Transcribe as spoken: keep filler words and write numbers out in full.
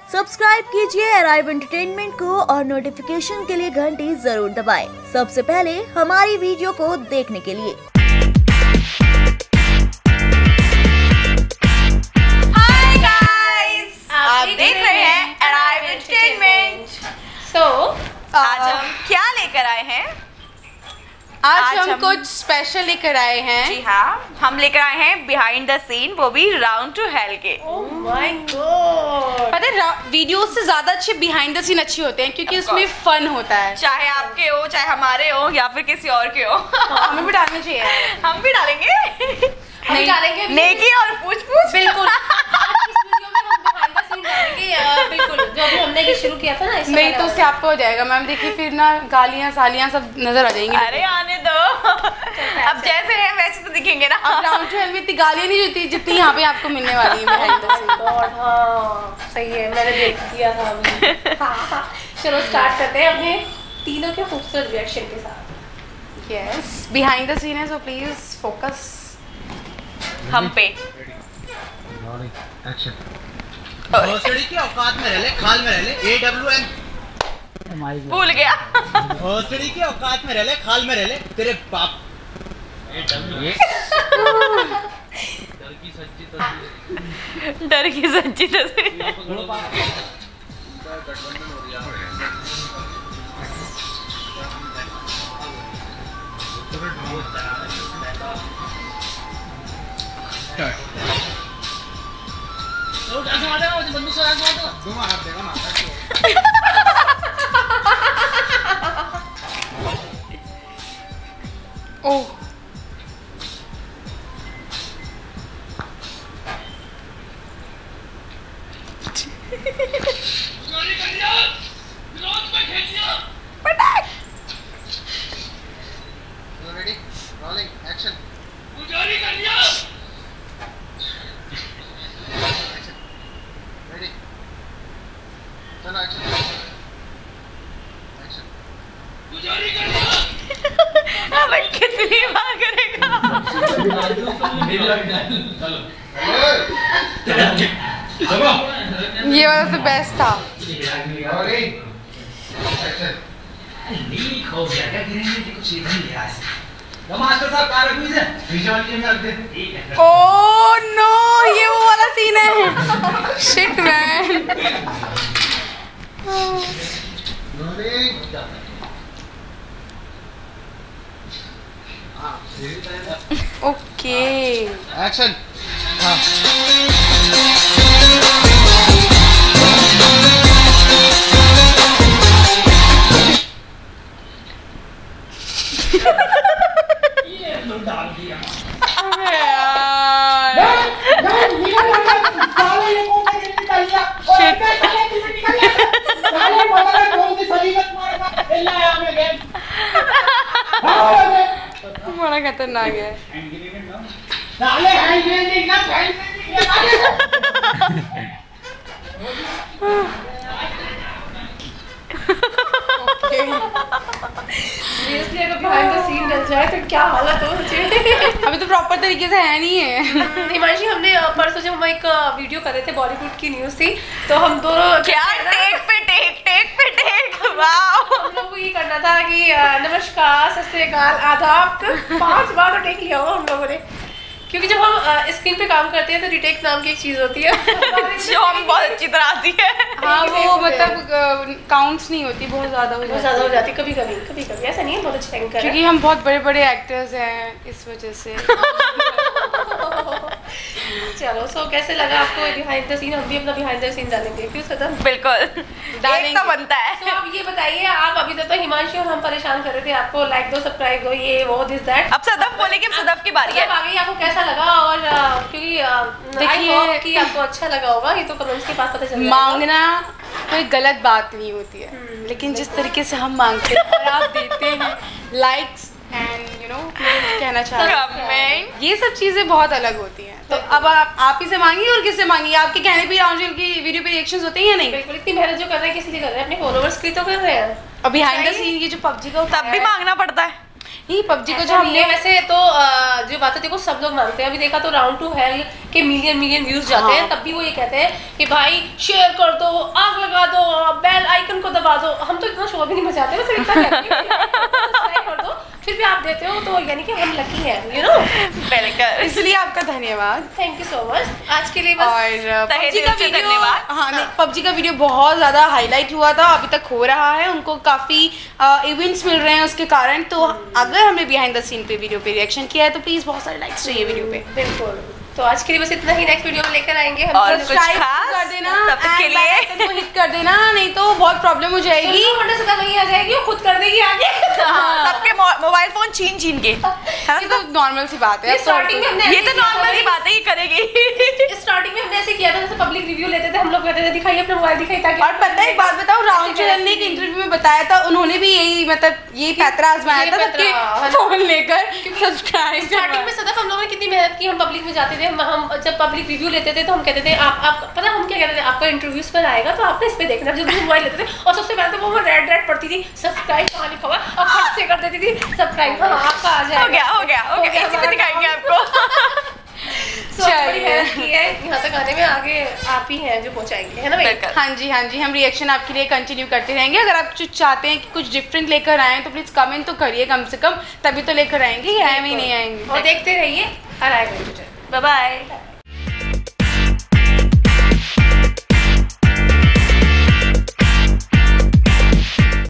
Subscribe कीजिए arrive entertainment को और नोटिफिकेशन के लिए घंटी जरूर दबाएं, सबसे पहले हमारी वीडियो को देखने के लिए। हाय गाइस, आप देख रहे हैं अराइव एंटरटेनमेंट। सो आज हम क्या लेकर आए हैं? आज, आज हम, हम कुछ स्पेशल लेकर आए हैं। जी हाँ, हम लेकर आए हैं बिहाइंड द सीन, वो भी राउंड टू हेल के। Oh my god. पता है वीडियो से ज्यादा अच्छे बिहाइंड द सीन अच्छे होते हैं क्योंकि उसमें फन होता है, चाहे आपके हो चाहे हमारे हो या फिर किसी और के हो। हमें भी डालना चाहिए। हम भी डालेंगे, हम भी डालेंगे नेकी और पूछ पूछ। बिल्कुल। इस वीडियो में हम बिहाइंड द सीन डालेंगे, अ, बिल्कुल जो अभी हमने भी शुरू किया था ना, इससे नहीं तो उससे आपको हो जाएगा मैम। देखिए फिर ना गालियाँ सालियाँ सब नजर आ जाएंगी। अरे आने दो, अब जैसे हैं वैसे तो दिखेंगे ना। अब राउंड टू हेल में इतनी गालियाँ नहीं होती जितनी यहाँ पे आपको मिलने वाली है बिहाइंड द सीन। गॉड हाँ सही है, मैंने देख दिया था अभी। हाँ हाँ चलो स्टार्ट करते हैं अपने तीनों के खूबसूरत रिएक्शन के साथ। यस, बिहाइंड द सीन है, सो प्लीज फोकस हम पे। एक्शन। भोसड़ी की औकात में रह ले, खाल में रह ले, ए डब्ल्यू एम। भूल गया। भोसड़ी की औकात में रह ले, खाल में रह ले, तेरे बाप। ए डब्ल्यू डर की सच्ची तस्वीर। Oh ready rolling action. Ready चलो एक्शन। एक्शन। अब कितनी बार करेगा? ये वाला तो बेस्ट था। Rolling action. ओह नो, ये वो वाला सीन है। Shit man. Okay action. हाँ बड़ा खतरनाक है। सीरियसली अगर बिहाइंड द सीन डल जाए तो क्या हालत हो मुझे। अभी तो प्रॉपर तरीके से है नहीं है। हिमांशी, हमने अ, परसों जब हम एक वीडियो कर रहे थे, बॉलीवुड की न्यूज़ थी, तो हम दोनों क्या टेक पे टेक, टेक पे टेक। वाओ, हम लोग को ये करना था कि अ, नमस्कार, सत श्री अकाल, आदाब, पांच बार तो टेक लिया होगा हम लोगों ने, क्योंकि जब हम स्क्रीन पे काम करते हैं तो रिटेक नाम की एक चीज होती है जो हम बहुत अच्छी तरह आती है। हाँ वो मतलब काउंट्स नहीं होती, बहुत ज्यादा हो बहुत जाती ज्यादा हो है। जाती है कभी कभी कभी कभी ऐसा नहीं है, बहुत अच्छे एंकर क्योंकि हम बहुत बड़े बड़े एक्टर्स हैं इस वजह से। चलो सो कैसे लगा आपको बिहाइंड द सीन? हम भी अपना बिहाइंड द सीन डालेंगे, क्यों सदम? बिल्कुल, डालेंगे। एक तो बनता है। तो आप ये बताइए, आप अभी तक तो हिमांशी और हम परेशान कर रहे थे आपको, लाइक दो, सब्सक्राइब दो, ये वो दिस दैट। अब सदफ बोलेगी, अब सदफ की बारी है। अब आगे आपको कैसा लगा? और अ, क्योंकि आई होप कि आपको अच्छा लगा होगा, ये तो कमेंट्स के पास पता चल जाएगा। मांगना कोई गलत बात नहीं होती है, लेकिन जिस तरीके से हम मांगते हैं और आप देते हैं लाइक्स एंड यू नो कहना चाहते हैं, कमेंट, ये सब चीजें बहुत अलग होती हैं। तो अब आप आप ही से मांगिए और किससे मांगिए? आपके कहने पे राउंड की वीडियो पे रिएक्शंस होते हैं या नहीं? बिल्कुल, इतनी मेहनत जो कर रहे हैं किस लिए कर रहे हैं? अपने फॉलोअर्स के लिए तो कर रहे हैं। और बिहाइंड द सीन ये जो पबजी का तब भी मांगना पड़ता है। ये पबजी को ऐसा जो नहीं हमने है, वैसे तो अ, जो बात होती है वो सब लोग मानते हैं। अभी देखा तो राउंड टू हेल के मिलियन मिलियन व्यूज जाते हैं, तब भी वो ये कहते हैं कि भाई शेयर कर दो, आग लगा दो, बेल आइकन को दबा दो। हम तो इतना शो भी नहीं मचाते, बस इतना कहते हैं सब्सक्राइब कर दो, फिर भी आप देते हो, तो यानी कि हम लकी हैं, यू नो। वेलकम। इसलिए आपका धन्यवाद। Thank you so much. आज के लिए बस और पबजी का वीडियो, धन्यवाद। हाँ नहीं, पबजी का वीडियो बहुत ज़्यादा हाईलाइट हुआ था, अभी तक हो रहा है, उनको काफ़ी इवेंट्स मिल रहे हैं उसके कारण। तो अगर हमने बिहाइंड द सीन पे वीडियो पे रिएक्शन किया है तो प्लीज़ बहुत सारे लाइक्स चाहिए वीडियो पे। बिल्कुल। तो आज के लिए बस इतना ही, नेक्स्ट वीडियो में लेकर आएंगे हम। और कुछ सब्सक्राइब खास कर देना, तब तक के लिए हिट कर देना, नहीं तो बहुत प्रॉब्लम हो जाएगी। सदा वहीं आ जाएगी, वो खुद कर देगी आगे। हाँ, सबके मोबाइल फोन छीन छीन के। ये तो नॉर्मल सी बात है। ये स्टार्टिंग में हमने ये ऐसे तो किया था नॉर्मल सी भाई। बात है, ये करेगी। स्टार्टिंग में हमने ऐसे किया था, जैसे पब्लिक रिव्यू लेते थे हम लोग, कहते थे दिखाइए अपना मोबाइल, दिखाइए ताकि। और पता है एक बात बताओ, राहुल चरण ने एक इंटरव्यू में बताया था, उन्होंने भी यही मतलब ये पैतरा आजमाया था सबके फोन लेकर सब्सक्राइब। स्टार्टिंग में सदफ हम लोगों ने कितनी मेहनत की, हम पब्लिक में जाते थे, हम हम जब पब्लिक रिव्यू लेते थे तो हम कहते थे आप आप पता हम क्या कहते थे, आपका इंटरव्यूज पर आएगा तो आपने इस पे देखना। जब भी मोबाइल लेते थे और सबसे पहले तो वो रेड रेड पड़ती थी, सब्सक्राइब कहाँ लिखा हुआ, और खट से कर देती थी सब्सक्राइब, हाँ आपका आ जाएगा। हो गया हो गया हो गया, इसी पे दिखाएंगे आपको। So, बड़ी मेहनत की है यहाँ तक आने में, आगे आप ही हैं जो पहुँचाएंगे, है ना भाई? हाँ जी हाँ जी, हम रिएक्शन आपके लिए कंटिन्यू करते रहेंगे। अगर आप कुछ चाहते हैं कि कुछ डिफरेंट लेकर आएँ तो प्लीज़ कमेंट तो करिए कम से कम, तभी तो लेकर आएंगे, या नहीं आएंगे। और देखते रहिए अराइव एंटरटेनमेंट। Bye bye.